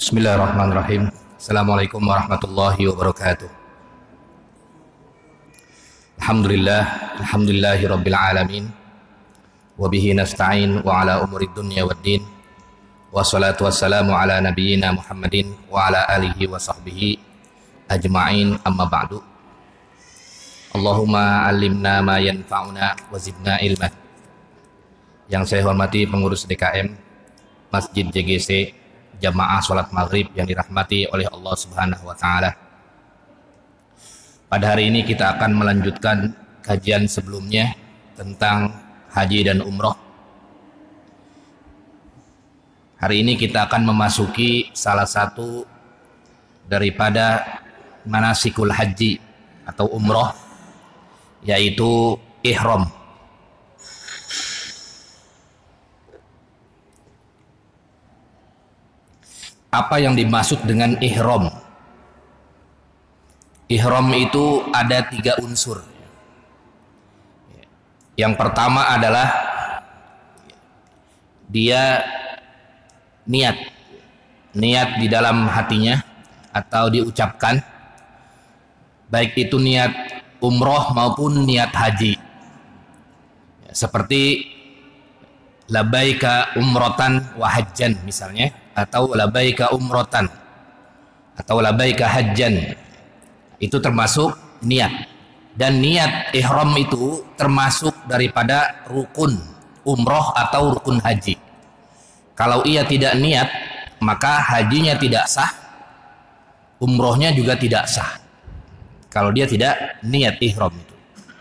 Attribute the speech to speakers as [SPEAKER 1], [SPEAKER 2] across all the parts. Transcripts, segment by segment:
[SPEAKER 1] Bismillahirrahmanirrahim. Assalamualaikum warahmatullahi wabarakatuh. Alhamdulillahi rabbil alamin. Wabihi nasta'in wa ala umuri dunya waddin. Wassalatu wassalamu ala nabiyyina Muhammadin wa ala alihi wa sahbihi ajma'in, amma ba'du. Allahumma allimna ma yanfa'una wa zidna ilman. Yang saya hormati pengurus DKM Masjid JGC Jamaah Sholat Maghrib yang dirahmati oleh Allah Subhanahu wa Ta'ala. Pada hari ini kita akan melanjutkan kajian sebelumnya tentang haji dan umroh. Hari ini kita akan memasuki salah satu daripada manasikul haji atau umroh, yaitu ihram. Apa yang dimaksud dengan ihram? Ihram itu ada 3 unsur. Yang pertama adalah dia niat di dalam hatinya atau diucapkan, baik itu niat umroh maupun niat haji. Seperti labaika umrotan wa hajjan misalnya, atau labaika umrotan atau labaika hajjan, itu termasuk niat. Dan niat ihram itu termasuk daripada rukun umroh atau rukun haji. Kalau ia tidak niat, maka hajinya tidak sah, umrohnya juga tidak sah kalau dia tidak niat ihram itu.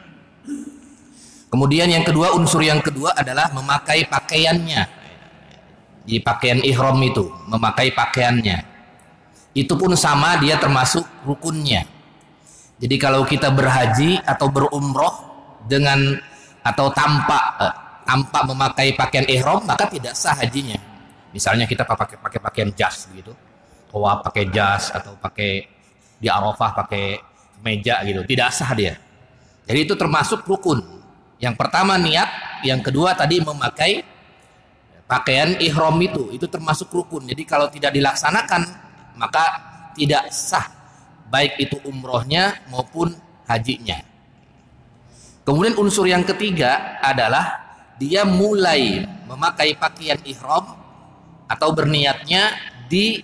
[SPEAKER 1] Kemudian yang kedua, unsur yang kedua adalah memakai pakaiannya. Di pakaian ihram itu, memakai pakaiannya, itu pun sama, dia termasuk rukunnya. Jadi kalau kita berhaji atau berumroh dengan atau tanpa memakai pakaian ihram, maka tidak sah hajinya. Misalnya kita pakai pakaian jas begitu, tawaf pakai jas, atau pakai di Arafah pakai meja gitu, tidak sah dia. Jadi itu termasuk rukun. Yang pertama niat, yang kedua tadi memakai pakaian ihram itu termasuk rukun. Jadi kalau tidak dilaksanakan, maka tidak sah, baik itu umrohnya maupun hajinya. Kemudian unsur yang ketiga adalah dia mulai memakai pakaian ihram atau berniatnya di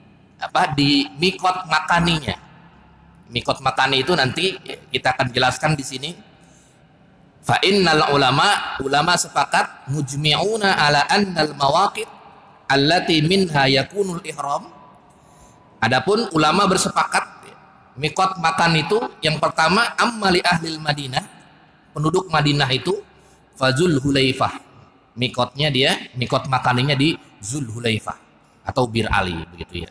[SPEAKER 1] mikot makaninya. Mikot makani itu nanti kita akan jelaskan di sini. Fa innal ulama sepakat mujmi'una ala annal mawaqit allati minha yakunul ihram. Adapun ulama bersepakat mikot makan itu yang pertama ammali ahlil Madinah, penduduk Madinah itu fazul hulaifah. Mikotnya dia, mikot makaninya di Zul Hulaifah atau Bir Ali begitu ya.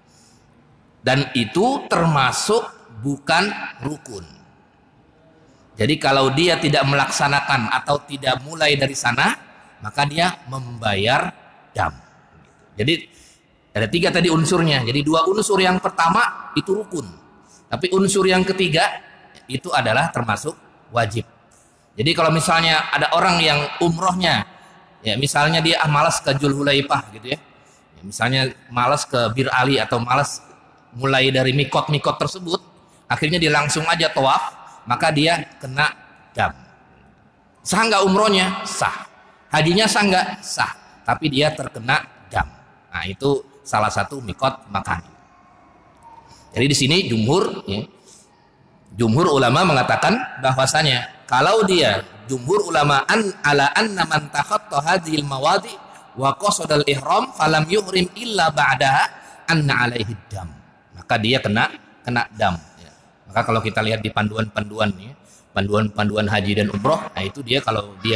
[SPEAKER 1] Dan itu termasuk bukan rukun. Jadi kalau dia tidak melaksanakan atau tidak mulai dari sana, maka dia membayar dam. Jadi ada 3 tadi unsurnya. Jadi 2 unsur yang pertama itu rukun, tapi unsur yang ketiga itu adalah termasuk wajib. Jadi kalau misalnya ada orang yang umrohnya, ya misalnya dia malas ke Zul Hulaifah gitu ya, misalnya malas ke Bir Ali atau malas mulai dari mikot tersebut, akhirnya dia langsung aja tawaf, maka dia kena dam. Sah nggak umrohnya? Sah. Hajinya sah nggak? Sah. Tapi dia terkena dam. Nah itu salah satu mikot makani. Jadi di sini jumhur ulama mengatakan bahwasanya kalau dia jumhur ulama ala anna man takhatta hadhil mawadi wa qasadal ihram falam yuhrim illa ba'daha anna alaihi dam. Maka dia kena dam. Maka kalau kita lihat di panduan-panduan haji dan umroh, nah itu dia kalau dia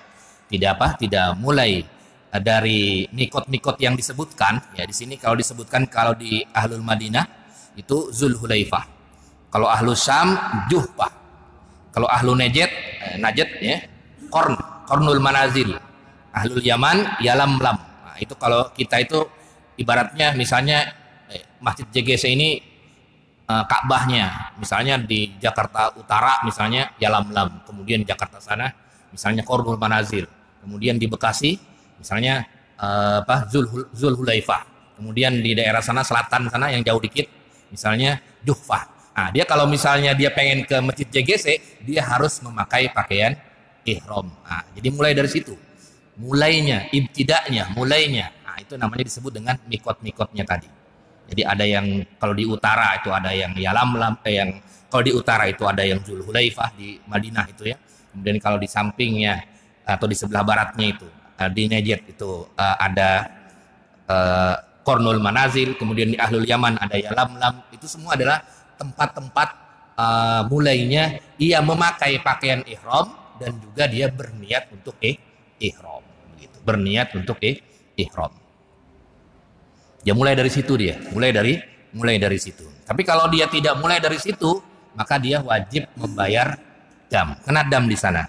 [SPEAKER 1] tidak mulai dari mikot yang disebutkan, ya di sini kalau disebutkan, kalau di Ahlul Madinah itu Zul Hulaifah, kalau Ahlul Syam Juhfah, kalau Ahlul Najd ya Qarnul Manazil, Ahlul Yaman Yalamlam. Nah, itu kalau kita itu ibaratnya misalnya Masjid JGC ini Ka'bahnya misalnya di Jakarta Utara misalnya Yalamlam, kemudian Jakarta sana misalnya Qarnul Manazil, kemudian di Bekasi misalnya Zul Hulaifah, Kemudian di daerah sana selatan sana yang jauh dikit, misalnya Juhfah. Nah, dia kalau misalnya dia pengen ke masjid JGC, dia harus memakai pakaian ihram. Nah, jadi mulai dari situ. Mulainya, ibtidaknya, mulainya. Nah, itu namanya disebut dengan mikot-mikotnya tadi. Jadi ada yang kalau di utara itu ada yang Yalamlam, yang kalau di utara itu ada yang Zulhulaifah di Madinah itu ya. Kemudian kalau di sampingnya atau di sebelah baratnya itu di Najd itu ada Kornul Manazil, kemudian di Ahlul Yaman ada Yalamlam. Itu semua adalah tempat-tempat mulainya ia memakai pakaian ihram dan juga dia berniat untuk ihram gitu. Berniat untuk ihram. Ya mulai dari situ dia, mulai dari situ. Tapi kalau dia tidak mulai dari situ, maka dia wajib membayar dam. Kena dam di sana.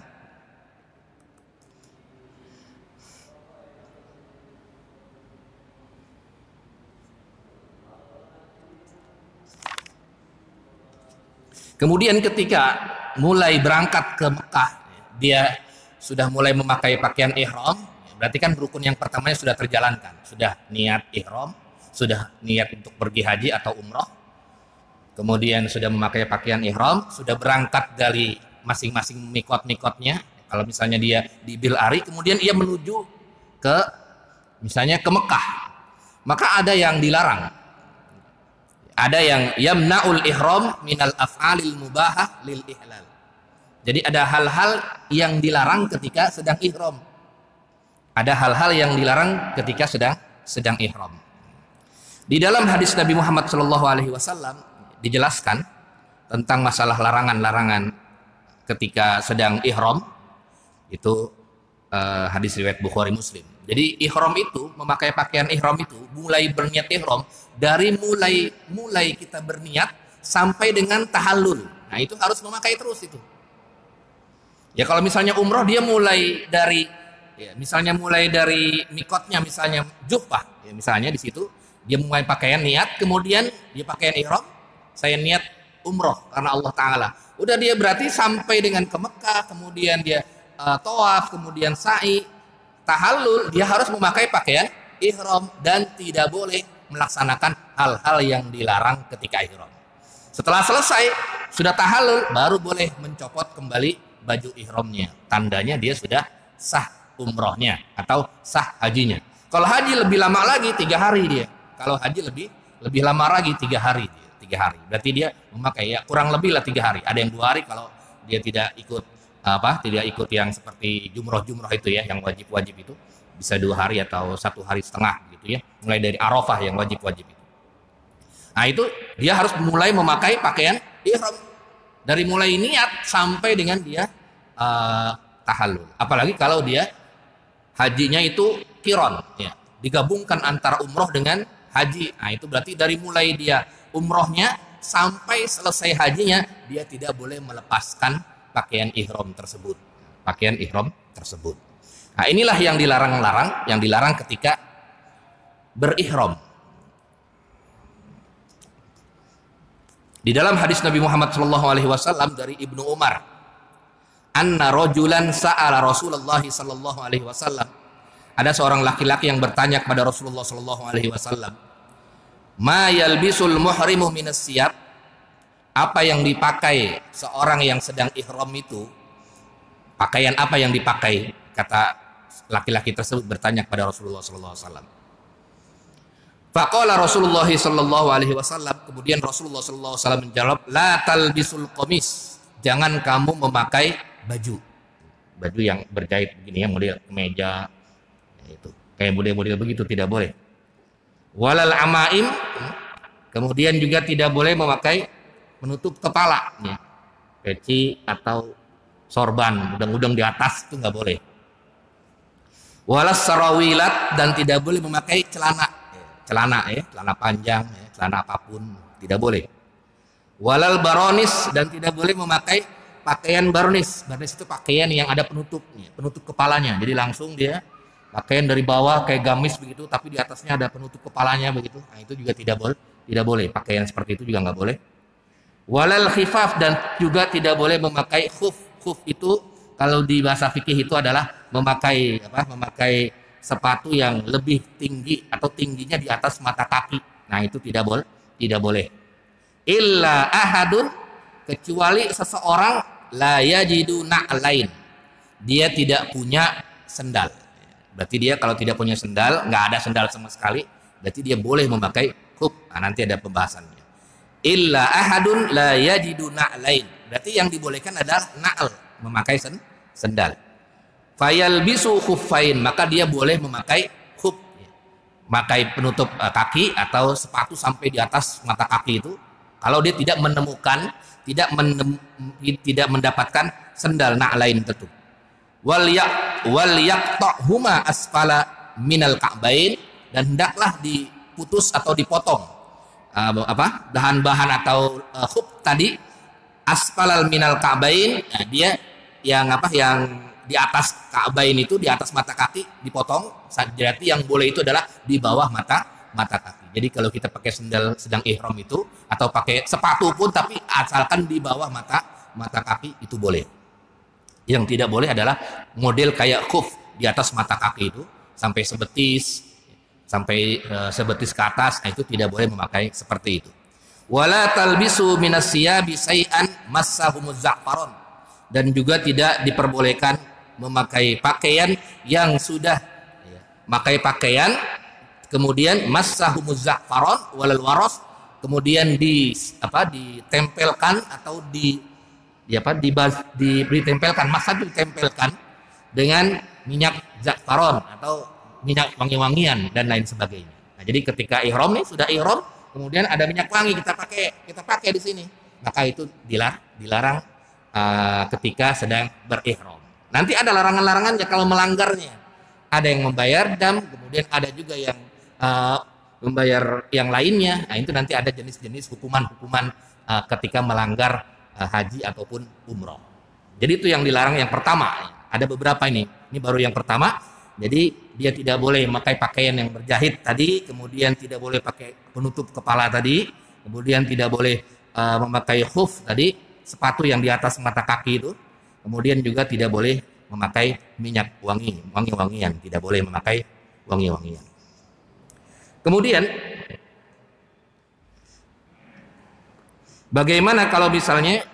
[SPEAKER 1] Kemudian ketika mulai berangkat ke Mekah, dia sudah mulai memakai pakaian ihram, berarti kan rukun yang pertamanya sudah terjalankan. Sudah niat ihram, sudah niat untuk pergi haji atau umroh, kemudian sudah memakai pakaian ihram, sudah berangkat dari masing-masing mikot-mikotnya. Kalau misalnya dia di Bil Ari, kemudian ia menuju ke misalnya ke Mekah, maka ada yang dilarang. Ada yang yamna'ul ihram minal af'alil mubahah lil ihlal. Jadi ada hal-hal yang dilarang ketika sedang ihram. Ada hal-hal yang dilarang ketika sedang ihram. Di dalam hadis Nabi Muhammad SAW dijelaskan tentang masalah larangan-larangan ketika sedang ihram. Itu hadis riwayat Bukhari Muslim. Jadi ihram itu, memakai pakaian ihram itu, mulai berniat ihram dari mulai kita berniat sampai dengan tahallul. Nah, itu harus memakai terus itu. Ya kalau misalnya umroh dia mulai dari misalnya mulai dari mikotnya misalnya Juhfah, ya misalnya di situ dia mulai pakaian niat, kemudian dia pakaian ihram, saya niat umroh karena Allah Taala. Udah dia berarti sampai dengan ke Mekah, kemudian dia tawaf, kemudian sa'i, tahallul, dia harus memakai pakaian ihram dan tidak boleh melaksanakan hal-hal yang dilarang ketika ihram. Setelah selesai, sudah tahallul, baru boleh mencopot kembali baju ihramnya. Tandanya dia sudah sah umrohnya atau sah hajinya. Kalau haji lebih lama lagi 3 hari dia. Kalau haji lebih lama lagi 3 hari dia. 3 hari. Berarti dia memakai ya kurang lebih lah 3 hari. Ada yang 2 hari kalau dia tidak ikut tidak ikut yang seperti jumroh itu ya, yang wajib itu bisa 2 hari atau 1 hari setengah gitu ya, mulai dari Arafah yang wajib itu. Nah itu dia harus mulai memakai pakaian ihram dari mulai niat sampai dengan dia tahallul. Apalagi kalau dia hajinya itu qiron ya, digabungkan antara umroh dengan haji. Nah itu berarti dari mulai dia umrohnya sampai selesai hajinya dia tidak boleh melepaskan pakaian ihram tersebut. Nah, inilah yang dilarang ketika berihram. Di dalam hadis Nabi Muhammad SAW dari Ibnu Umar, anna rajulan sa'ala Rasulullah SAW. Ada seorang laki-laki yang bertanya kepada Rasulullah SAW, ma yalbisul muhrimu minas siyab, apa yang dipakai seorang yang sedang ihram itu, pakaian apa yang dipakai? Kata laki-laki tersebut bertanya kepada Rasulullah SAW. Faqala Rasulullah SAW, kemudian Rasulullah SAW menjawab, la talbisul qamis, jangan kamu memakai baju yang berjahit begini ya, model kemeja itu kayak model begitu tidak boleh. Walal amaim, kemudian juga tidak boleh memakai menutup kepala ya. Peci atau sorban, udang-udang di atas itu nggak boleh. Walas sarawilat, dan tidak boleh memakai celana panjang ya, celana apapun tidak boleh. Walal baronis, dan tidak boleh memakai pakaian baronis. Baronis itu pakaian yang ada penutupnya, penutup kepalanya. Jadi langsung dia pakaian dari bawah kayak gamis begitu, tapi di atasnya ada penutup kepalanya begitu. Nah itu juga tidak boleh. Pakaian seperti itu juga nggak boleh. Walal khifaf, dan juga tidak boleh memakai khuf. Khuf itu kalau di bahasa fikih itu adalah memakai sepatu yang lebih tinggi atau tingginya di atas mata kaki. Nah, itu tidak boleh, tidak boleh. Illa ahadun, kecuali seseorang la yajidu na'lain. Dia tidak punya sendal. Berarti dia kalau tidak punya sendal, nggak ada sendal sama sekali, berarti dia boleh memakai khuf. Nah, nanti ada pembahasannya. Illa ahadun la yajidu na'lain. Berarti yang dibolehkan adalah na'al, memakai sendal. Fayalbisu khuffain, maka dia boleh memakai khuf, memakai penutup kaki atau sepatu sampai di atas mata kaki itu. Kalau dia tidak menemukan, tidak mendapatkan sendal na'lain tentu. Wal yaqta'huma asfala minal ka'bain, dan hendaklah diputus atau dipotong bahan-bahan atau khuf tadi asfalal minal ka'bain. Nah, dia yang di atas ka'bain itu, di atas mata kaki dipotong. Berarti yang boleh itu adalah di bawah mata kaki. Jadi kalau kita pakai sendal sedang ihram itu atau pakai sepatu pun, tapi asalkan di bawah mata kaki itu boleh. Yang tidak boleh adalah model kayak khuf di atas mata kaki itu sampai sebetis ke atas. Nah, itu tidak boleh memakai seperti itu. Wala talbisu minas siyabi syai'an massahumuz za'faron, dan juga tidak diperbolehkan memakai pakaian yang sudah memakai pakaian kemudian massahumuz za'faron walal waros, kemudian ditempelkan atau ditempelkan, masa ditempelkan dengan minyak za'faron atau minyak wangi-wangian dan lain sebagainya. Nah, jadi ketika ihram nih, sudah ihram, kemudian ada minyak wangi kita pakai di sini, maka itu dilarang ketika sedang berihram. Nanti ada larangan-larangannya kalau melanggarnya. Ada yang membayar dam, kemudian ada juga yang membayar yang lainnya. Nah, itu nanti ada jenis-jenis hukuman-hukuman ketika melanggar haji ataupun umroh. Jadi itu yang dilarang yang pertama. Ada beberapa ini baru yang pertama. Jadi dia tidak boleh memakai pakaian yang berjahit tadi, kemudian tidak boleh pakai penutup kepala tadi, kemudian tidak boleh memakai khuf tadi, sepatu yang di atas mata kaki itu, kemudian juga tidak boleh memakai minyak wangi-wangian, tidak boleh memakai wangi-wangian. Kemudian bagaimana kalau misalnya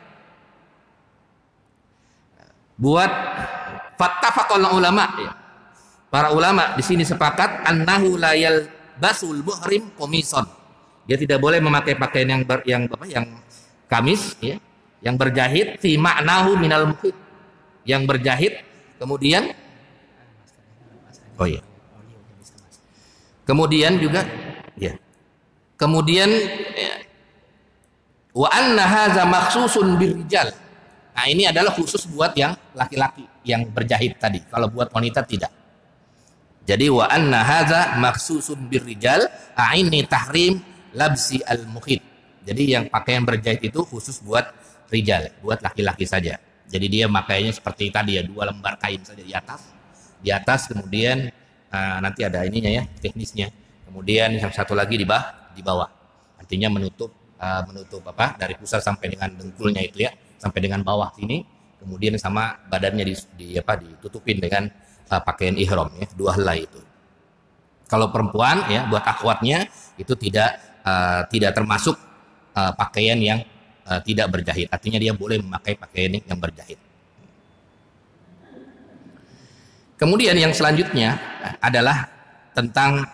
[SPEAKER 1] buat fattafaqal ulama, ya. Para ulama di sini sepakat annahu la yalbasul muhrim qamisan. Dia tidak boleh memakai pakaian yang kamis, ya, yang berjahit fi ma'nahu minal muhit. Yang berjahit kemudian kemudian juga ya. Kemudian ya, wa anna hadza makhsusun birrijal. Nah, ini adalah khusus buat yang laki-laki yang berjahit tadi. Kalau buat wanita tidak. Jadi wa anna hadza makhsusun birrijal, ini tahrim labsi al-mukhit. Jadi yang pakaian berjahit itu khusus buat rijal, buat laki-laki saja. Jadi dia makainya seperti tadi ya, 2 lembar kain saja di atas kemudian nanti ada ininya ya, teknisnya. Kemudian yang satu lagi di bawah. Artinya menutup dari pusar sampai dengan dengkulnya itu ya, sampai dengan bawah sini. Kemudian sama badannya ditutupin dengan pakaian ihram ya, 2 helai itu. Kalau perempuan ya, buat akhwatnya itu tidak termasuk pakaian yang tidak berjahit. Artinya dia boleh memakai pakaian yang berjahit. Kemudian yang selanjutnya adalah tentang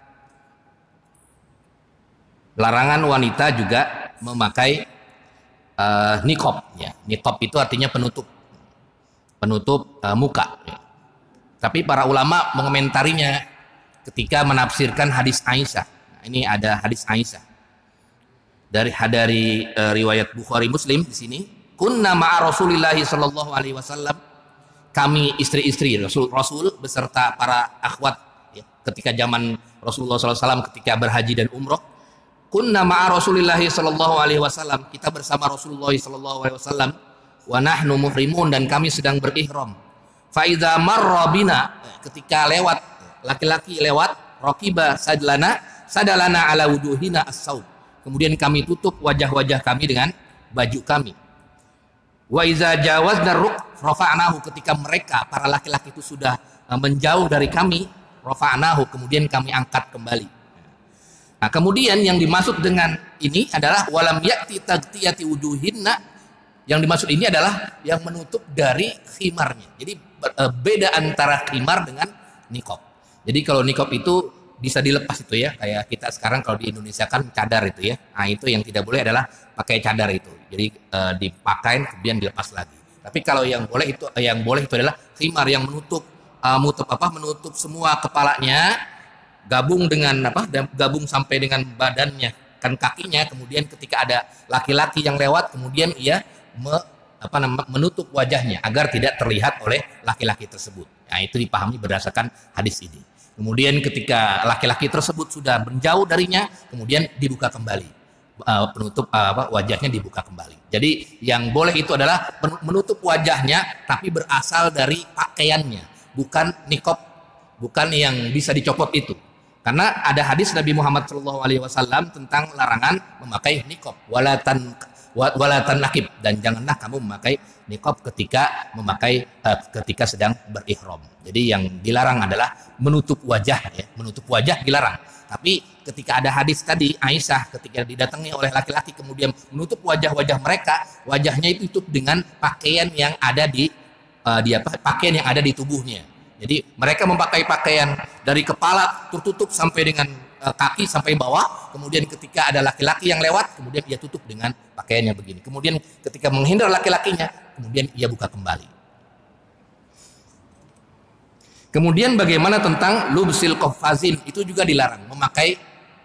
[SPEAKER 1] larangan wanita juga memakai niqab ya. Niqab itu artinya penutup muka ya. Tapi para ulama mengomentarinya ketika menafsirkan hadis Aisyah. Nah, ini ada hadis Aisyah dari riwayat Bukhari Muslim di sini. Kunna ma'a Rasulillah sallallahu alaihi wasallam, kami istri-istri Rasul beserta para akhwat ya, ketika zaman Rasulullah sallallahu alaihi wasallam ketika berhaji dan umroh. Kunna ma'a Rasulillah sallallahu alaihi wasallam, kita bersama Rasulullah sallallahu alaihi wasallam, wa nahnu muhrimun, dan kami sedang berihram. Faiza marra bina, ketika lewat laki-laki lewat, raqiba sadalana ala wuduhina as-saub, kemudian kami tutup wajah-wajah kami dengan baju kami. Wa iza jawazna ruk rafa'nahu, ketika mereka para laki-laki itu sudah menjauh dari kami, rafa'nahu, kemudian kami angkat kembali. Nah, kemudian yang dimaksud dengan ini adalah walam ya'ti taghtiyati wujuhinna. Yang dimaksud ini adalah yang menutup dari khimarnya. Jadi beda antara khimar dengan niqab. Jadi kalau niqab itu bisa dilepas itu ya, kayak kita sekarang kalau di Indonesia kan cadar itu ya. Nah, itu yang tidak boleh adalah pakai cadar itu. Jadi dipakai kemudian dilepas lagi. Tapi kalau yang boleh itu adalah khimar yang menutup menutup semua kepalanya, gabung sampai dengan badannya, kan kakinya. Kemudian ketika ada laki-laki yang lewat, kemudian ia menutup wajahnya agar tidak terlihat oleh laki-laki tersebut. Nah, itu dipahami berdasarkan hadis ini. Kemudian ketika laki-laki tersebut sudah menjauh darinya, kemudian dibuka kembali, penutup wajahnya dibuka kembali. Jadi yang boleh itu adalah menutup wajahnya, tapi berasal dari pakaiannya, bukan niqab, bukan yang bisa dicopot itu. Karena ada hadis Nabi Muhammad SAW tentang larangan memakai niqab, walatan nakib, dan janganlah kamu memakai niqab ketika sedang berihram. Jadi yang dilarang adalah menutup wajah ya, menutup wajah dilarang. Tapi ketika ada hadis tadi Aisyah ketika didatangi oleh laki-laki kemudian menutup wajah-wajah mereka, wajahnya itu tutup dengan pakaian yang ada pakaian yang ada di tubuhnya. Jadi mereka memakai pakaian dari kepala tertutup sampai dengan kaki sampai bawah, kemudian ketika ada laki-laki yang lewat, kemudian ia tutup dengan pakaiannya begini. Kemudian ketika menghindar laki-lakinya, kemudian ia buka kembali. Kemudian bagaimana tentang lubsil qaffazin? Itu juga dilarang, memakai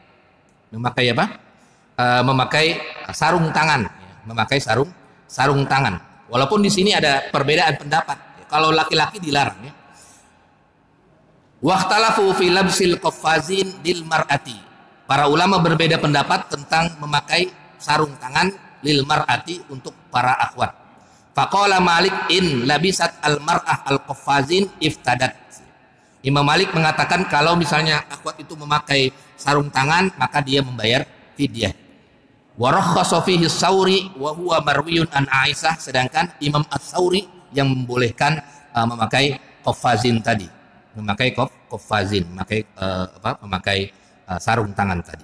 [SPEAKER 1] sarung tangan, memakai sarung tangan. Walaupun di sini ada perbedaan pendapat. Kalau laki-laki dilarang ya. Waqtalafu fi labsil qaffazin lil mar'ati. Para ulama berbeda pendapat tentang memakai sarung tangan lil mar'ati untuk para akhwat. Faqala Malik in labisat al mar'ah al qaffazin iftadat. Imam Malik mengatakan kalau misalnya akhwat itu memakai sarung tangan maka dia membayar fidyah. Wa rakhkhasa fihi as-Sauri wa huwa marwiyun an Aisyah, sedangkan Imam As-Sauri yang membolehkan memakai qaffazin tadi. Memakai qaffazin, memakai sarung tangan tadi.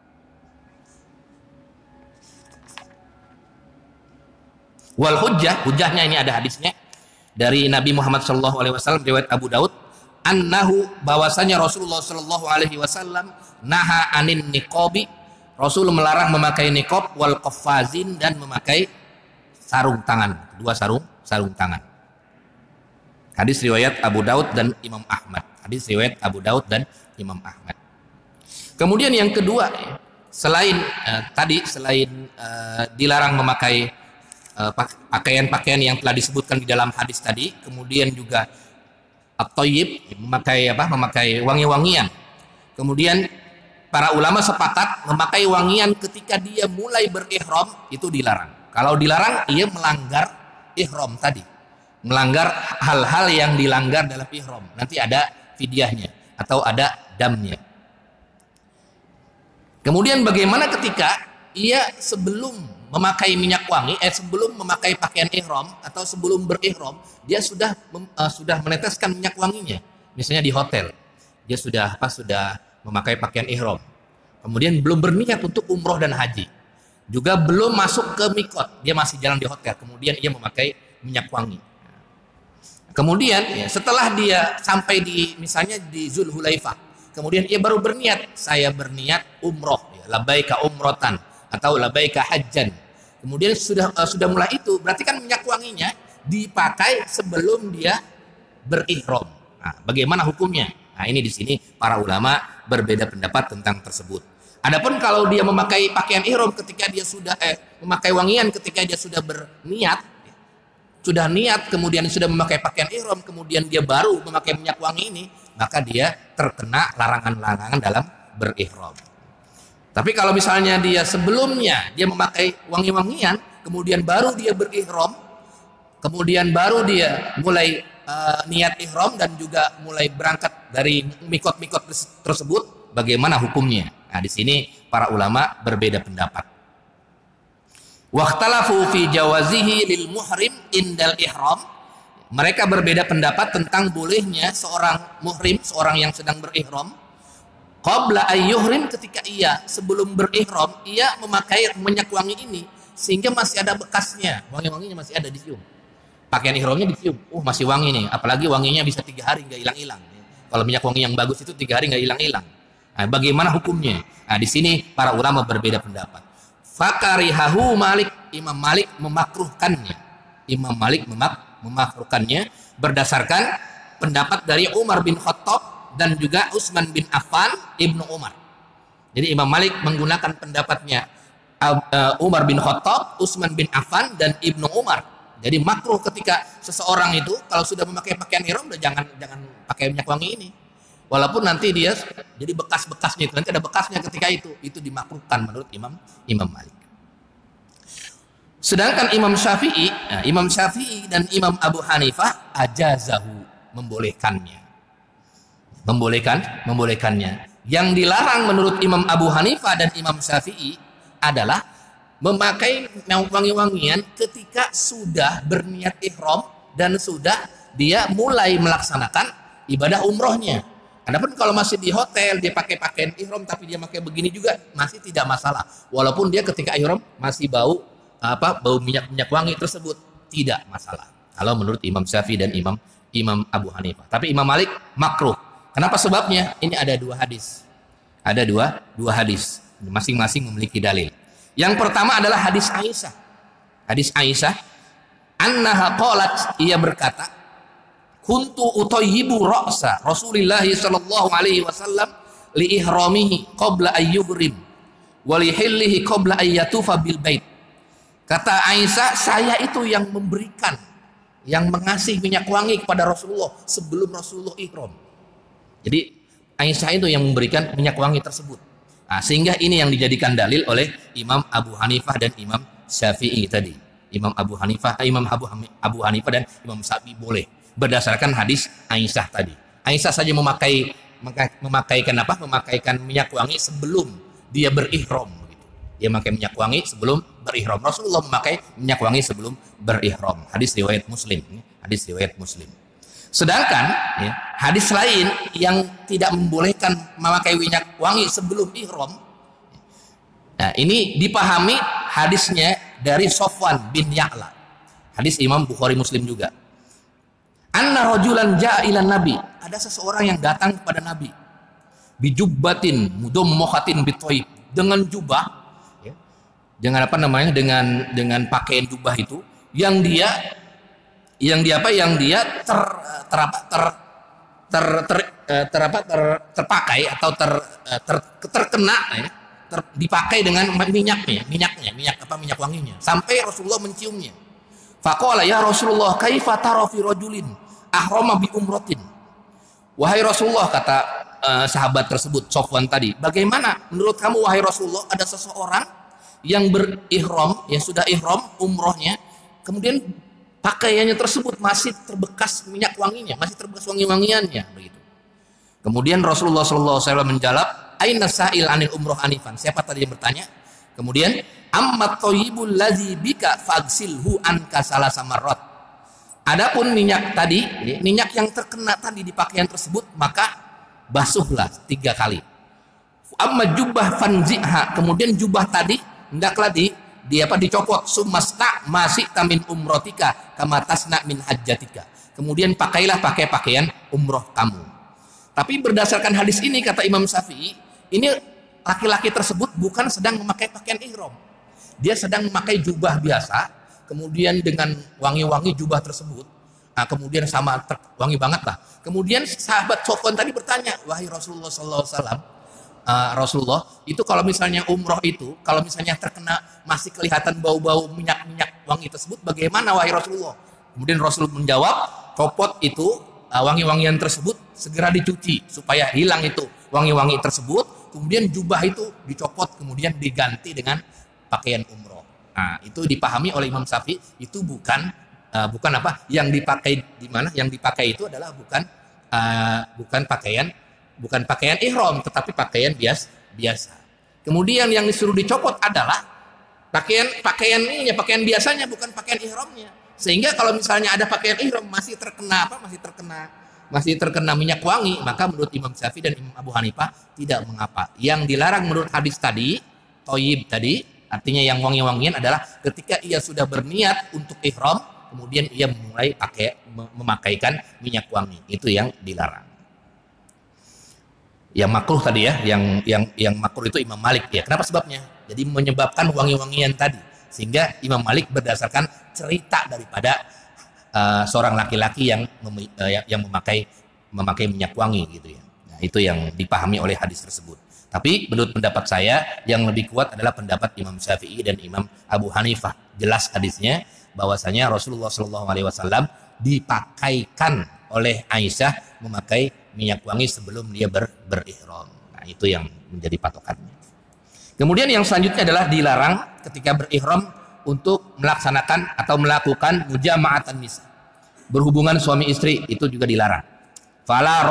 [SPEAKER 1] Wal hujjahnya ini ada hadisnya dari Nabi Muhammad SAW riwayat Abu Daud, annahu, bahwasanya Rasulullah SAW naha anin niqabi, Rasul melarang memakai niqab, wal qaffazin, dan memakai sarung tangan, dua sarung tangan. Hadis riwayat Abu Daud dan Imam Ahmad. Kemudian yang kedua, selain dilarang memakai pakaian-pakaian yang telah disebutkan di dalam hadis tadi, kemudian juga at-thayyib, memakai wangi-wangian. Kemudian para ulama sepakat memakai wangian ketika dia mulai berihram itu dilarang. Kalau dilarang, ia melanggar ihram tadi, melanggar hal-hal yang dilanggar dalam ihram. Nanti ada fidyahnya atau ada damnya. Kemudian bagaimana ketika ia sebelum memakai minyak wangi, sebelum memakai pakaian ihram atau sebelum berihram, dia sudah meneteskan minyak wanginya. Misalnya di hotel, dia sudah memakai pakaian ihram. Kemudian belum berniat untuk umroh dan haji. Juga belum masuk ke mikot, dia masih jalan di hotel. Kemudian ia memakai minyak wangi. Kemudian setelah dia sampai misalnya di Zulhulaifah, kemudian ia baru berniat, saya berniat umroh, labaika umrotan atau labaika hajjan. Kemudian sudah mulai itu, berarti kan minyak wanginya dipakai sebelum dia berihram. Nah, bagaimana hukumnya? Nah, ini di sini para ulama berbeda pendapat tentang tersebut. Adapun kalau dia memakai pakaian ihram ketika dia sudah memakai wangian ketika dia sudah berniat, sudah niat, kemudian sudah memakai pakaian ihram, kemudian dia baru memakai minyak wangi ini, maka dia terkena larangan-larangan dalam berihram. Tapi kalau misalnya dia sebelumnya dia memakai wangi-wangian, kemudian baru dia berihram, kemudian baru dia mulai niat ihram dan juga mulai berangkat dari mikot-mikot tersebut, bagaimana hukumnya? Nah, di sini para ulama berbeda pendapat. Waqtalafu fi jawazihi lil muhrim indal ihram. Mereka berbeda pendapat tentang bolehnya seorang muhrim, seorang yang sedang berihram, qabla ayyuhrim, ketika ia sebelum berihram ia memakai minyak wangi ini sehingga masih ada bekasnya, wangi-wanginya masih ada dicium. Pakaian ihramnya dicium, masih wangi nih, apalagi wanginya bisa 3 hari nggak hilang-hilang. Kalau minyak wangi yang bagus itu 3 hari nggak hilang-hilang. Nah, bagaimana hukumnya? Nah, di sini para ulama berbeda pendapat. Fakarihahu Malik, Imam Malik memakruhkannya. Imam Malik memakruhkannya berdasarkan pendapat dari Umar bin Khattab dan juga Utsman bin Affan Ibnu Umar. Jadi Imam Malik menggunakan pendapatnya Umar bin Khattab, Utsman bin Affan dan Ibnu Umar. Jadi makruh ketika seseorang itu kalau sudah memakai pakaian ihram udah jangan pakai minyak wangi ini. Walaupun nanti dia jadi bekas-bekasnya itu, nanti ada bekasnya ketika itu dimakruhkan menurut Imam Malik. Sedangkan Imam Syafi'i dan Imam Abu Hanifah ajazahu, membolehkannya. Yang dilarang menurut Imam Abu Hanifah dan Imam Syafi'i adalah memakai wangi-wangian ketika sudah berniat ihram dan sudah dia mulai melaksanakan ibadah umrohnya. Adapun kalau masih di hotel dia pakai pakaian ihram tapi dia pakai begini juga masih tidak masalah. Walaupun dia ketika ihram masih bau minyak wangi tersebut tidak masalah. Kalau menurut Imam Syafi'i dan Imam Abu Hanifah. Tapi Imam Malik makruh. Kenapa sebabnya? Ini ada 2 hadis. Ada dua hadis. Masing-masing memiliki dalil. Yang pertama adalah hadis Aisyah. Hadis Aisyah, annaha qalat, ia berkata, kuntu utayyibu ra'sa Rasulillah sallallahu alaihi wasallam li ihramihi qabla ayyuhrim wa li hillihi qabla ayyatufa bil bait. Kata Aisyah, saya itu yang memberikan, yang mengasih minyak wangi kepada Rasulullah sebelum Rasulullah ihram. Jadi Aisyah itu yang memberikan minyak wangi tersebut. Nah, sehingga ini yang dijadikan dalil oleh Imam Abu Hanifah dan Imam Syafi'i tadi. Imam Abu Hanifah dan Imam Syafi'i boleh berdasarkan hadis Aisyah tadi. Aisyah saja memakaikan minyak wangi sebelum dia berihram. Dia memakai minyak wangi sebelum berihram. Rasulullah memakai minyak wangi sebelum berihram. Hadis riwayat Muslim. Sedangkan hadis lain yang tidak membolehkan memakai minyak wangi sebelum ihram. Nah, ini dipahami hadisnya dari Sofwan bin Ya'la. Hadis Imam Bukhari Muslim juga. Anna rajulan ja'a ilan nabi. Ada seseorang yang datang kepada Nabi. Bijubbatin mudammahatin bitoib. Dengan jubah, dengan pakaian jubah itu yang dia terpakai atau terkena dipakai dengan minyak wanginya sampai Rasulullah menciumnya. Faqala ya Rasulullah kaifa tara fi rajulin ahrama bi umratin. Wahai Rasulullah, kata sahabat tersebut, Sofwan tadi, bagaimana menurut kamu wahai Rasulullah, ada seseorang yang berihram, yang sudah ihram umrohnya, kemudian pakaiannya tersebut masih terbekas minyak wanginya, masih terbekas wangi-wangiannya, begitu. Kemudian Rasulullah SAW menjawab, aina sa'il anil umroh anifan. Siapa tadi yang bertanya? Kemudian, ammat thayyibul ladzi bika fagsilhu anka salasa marrat. Adapun minyak tadi, minyak yang terkena tadi di pakaian tersebut, maka basuhlah 3 kali. Amma jubah fanzi'ha, kemudian jubah tadi hendaklah dicopot, sumasta masih tamin umrotika kama tasna min hajjatika. Kemudian pakailah pakaian umroh kamu. Tapi berdasarkan hadis ini, kata Imam Syafi'i, ini laki-laki tersebut bukan sedang memakai pakaian ihram. Dia sedang memakai jubah biasa, kemudian dengan wangi-wangi jubah tersebut. Nah, kemudian sama wangi banget lah. Kemudian sahabat Sofwan tadi bertanya, wahai Rasulullah SAW, Rasulullah, itu kalau misalnya umroh itu, kalau misalnya terkena masih kelihatan bau-bau minyak wangi tersebut, bagaimana wahai Rasulullah? Kemudian Rasul menjawab, copot itu wangi-wangian tersebut segera dicuci supaya hilang itu wangi-wangi tersebut. Kemudian jubah itu dicopot, kemudian diganti dengan pakaian umroh. Nah, itu dipahami oleh Imam Syafi'i, itu bukan yang dipakai di mana? Yang dipakai itu adalah bukan pakaian ihram, tetapi pakaian biasa. Kemudian yang disuruh dicopot adalah pakaian biasanya, bukan pakaian ihramnya. Sehingga kalau misalnya ada pakaian ihram masih terkena apa? Masih terkena minyak wangi, maka menurut Imam Syafi'i dan Imam Abu Hanifah tidak mengapa. Yang dilarang menurut hadis tadi, toyib tadi, artinya yang wangi-wangian adalah ketika ia sudah berniat untuk ihram, kemudian ia mulai memakaikan minyak wangi. Itu yang dilarang. Yang makruh tadi ya, yang makruh itu Imam Malik ya. Kenapa sebabnya? Jadi menyebabkan wangi-wangian tadi, sehingga Imam Malik berdasarkan cerita daripada seorang laki-laki yang memakai minyak wangi gitu ya. Nah, itu yang dipahami oleh hadis tersebut. Tapi menurut pendapat saya yang lebih kuat adalah pendapat Imam Syafi'i dan Imam Abu Hanifah. Jelas hadisnya bahwasanya Rasulullah SAW dipakaikan oleh Aisyah memakai minyak wangi sebelum dia berihram. Nah, itu yang menjadi patokannya. Kemudian yang selanjutnya adalah dilarang ketika berihram untuk melaksanakan atau melakukan mujama'atan nisa. Berhubungan suami istri itu juga dilarang. Fala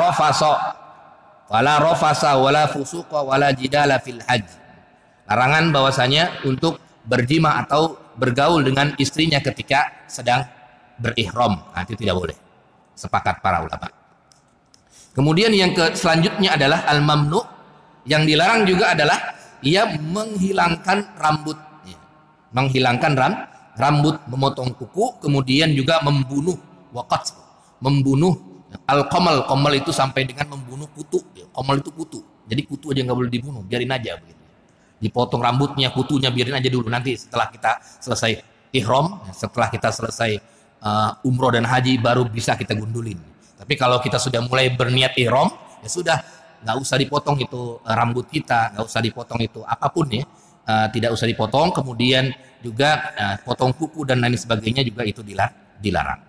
[SPEAKER 1] rafasa wala fusuqa wala jidala fil hajj. Larangan bahwasanya untuk berjima atau bergaul dengan istrinya ketika sedang berihram. Nah, itu tidak boleh. Sepakat para ulama. Kemudian yang selanjutnya adalah al-mamnu. Yang dilarang juga adalah ia menghilangkan rambut. Menghilangkan rambut, memotong kuku, kemudian juga membunuh waqat, membunuh al-qamal. Qamal itu sampai dengan membunuh kutu. Qamal itu kutu. Jadi kutu aja nggak boleh dibunuh, biarin aja begitu. Dipotong rambutnya, kutunya biarin aja dulu. Nanti setelah kita selesai ihram, setelah kita selesai umroh dan haji, baru bisa kita gundulin. Tapi kalau kita sudah mulai berniat ihram, ya sudah, nggak usah dipotong itu rambut kita, nggak usah dipotong itu apapun ya. Tidak usah dipotong, kemudian juga potong kuku dan lain sebagainya juga itu dilarang.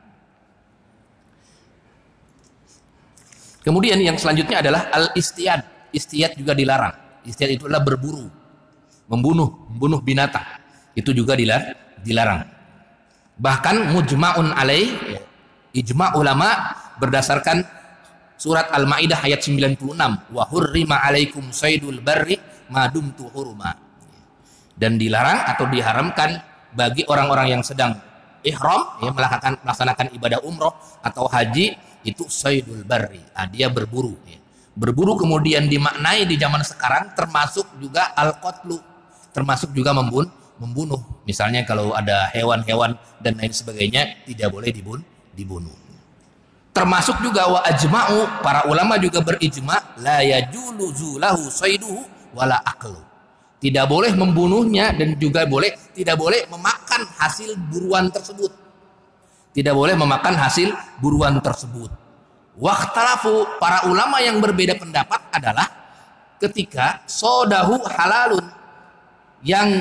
[SPEAKER 1] Kemudian yang selanjutnya adalah al-istiyad. Istiyad juga dilarang. Istiyad itu adalah berburu, membunuh binatang. Itu juga dilarang. Bahkan mujma'un alaih, ijma' ulama berdasarkan surat Al-Maidah ayat 96, wa hurrima alaikum saydul barri ma dumtu hurma. Dan dilarang atau diharamkan bagi orang-orang yang sedang ihram ya, melaksanakan ibadah umroh atau haji itu saydul barri. Dia berburu ya. Berburu kemudian dimaknai di zaman sekarang termasuk juga al-qatlu, termasuk juga membunuh. Misalnya kalau ada hewan-hewan dan lain sebagainya tidak boleh dibunuh. Termasuk juga wa ajma'u, para ulama juga berijma la yajuluzu lahu sayduhu wala aqlu. Tidak boleh membunuhnya dan juga tidak boleh memakan hasil buruan tersebut. Tidak boleh memakan hasil buruan tersebut. Waqtalafu, para ulama yang berbeda pendapat adalah ketika sodahu halalun, yang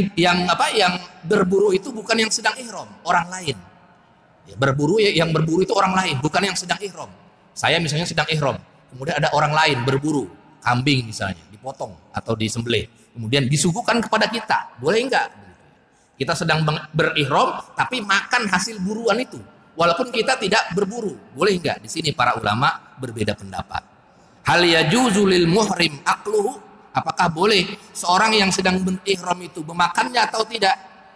[SPEAKER 1] berburu itu bukan yang sedang ihram, orang lain. Yang berburu itu orang lain, bukan yang sedang ihram. Saya misalnya sedang ihram, kemudian ada orang lain berburu kambing misalnya, dipotong atau disembelih, kemudian disuguhkan kepada kita, boleh enggak? Kita sedang berihram tapi makan hasil buruan itu, walaupun kita tidak berburu, boleh enggak? Di sini para ulama berbeda pendapat. Hal yajuzu lil muhrim akluhu, apakah boleh seorang yang sedang berihram itu memakannya atau tidak?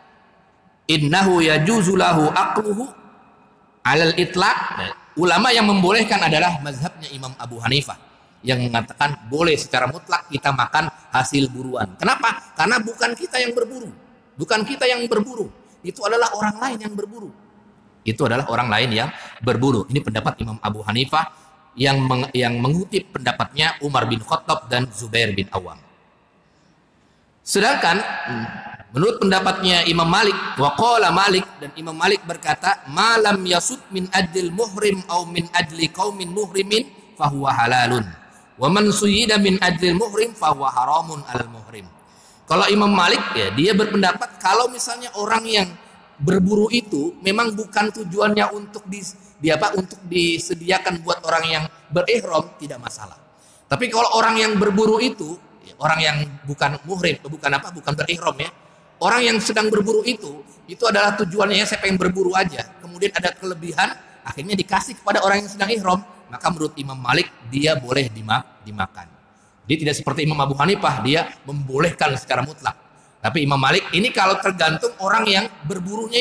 [SPEAKER 1] Innahu yajuzu lahu akluhu alal itlaq. Ulama yang membolehkan adalah mazhabnya Imam Abu Hanifah, yang mengatakan boleh secara mutlak kita makan hasil buruan. Kenapa? Karena bukan kita yang berburu. Bukan kita yang berburu. Itu adalah orang lain yang berburu. Itu adalah orang lain yang berburu. Ini pendapat Imam Abu Hanifah yang mengutip pendapatnya Umar bin Khattab dan Zubair bin Awam. Sedangkan menurut pendapatnya Imam Malik, waqala Malik, dan Imam Malik berkata, malam yasud min ajlil muhrim au min ajli qaumin muhrimin fahuwa halalun. Wa man suyida min ajlil muhrim fahuwa haramun al muhrim. Kalau Imam Malik ya, dia berpendapat kalau misalnya orang yang berburu itu memang bukan tujuannya untuk untuk disediakan buat orang yang berihram, tidak masalah. Tapi kalau orang yang berburu itu ya, orang yang bukan muhrim, bukan berihram ya, orang yang sedang berburu itu adalah tujuannya saya pengen berburu aja, kemudian ada kelebihan akhirnya dikasih kepada orang yang sedang ihram, maka menurut Imam Malik dia boleh dimakan. Dia tidak seperti Imam Abu Hanifah, dia membolehkan secara mutlak. Tapi Imam Malik ini kalau tergantung orang yang berburunya itu.